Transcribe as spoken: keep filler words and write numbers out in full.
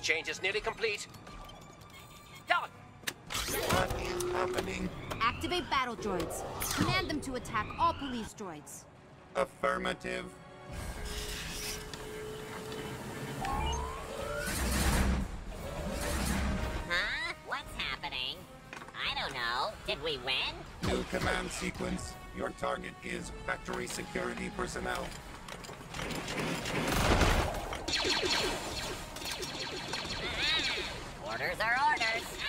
exchange is nearly complete. Dog! What is happening? Activate battle droids. Command them to attack all police droids. Affirmative. Huh? What's happening? I don't know. Did we win? New command sequence. Your target is factory security personnel. Ah, orders are orders.